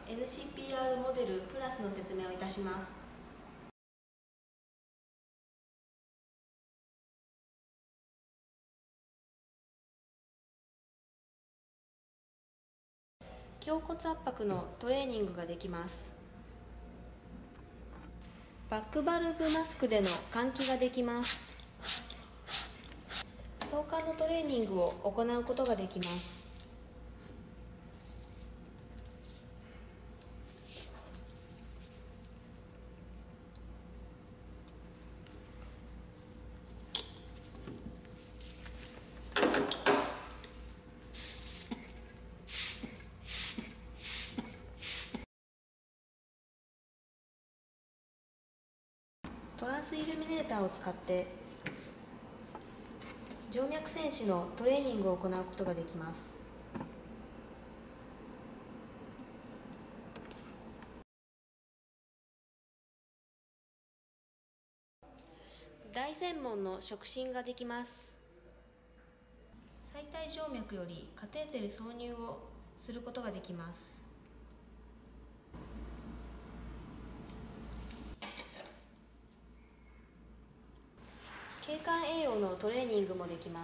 NCPR モデルプラスの説明をいたします。胸骨圧迫のトレーニングができます。バックバルブマスクでの換気ができます。相関のトレーニングを行うことができます。トランスイルミネーターを使って静脈栓死のトレーニングを行うことができます。大専門の触診ができます。最大静脈よりカテーテル挿入をすることができます。経管栄養のトレーニングもできます。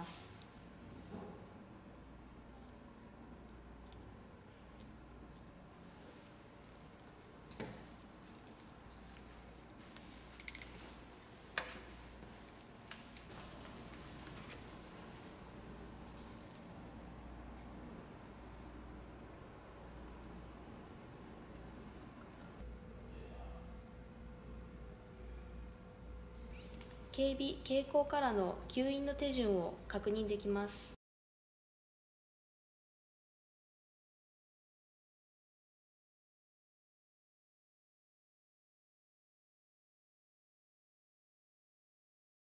警備・傾向からの吸引の手順を確認できます。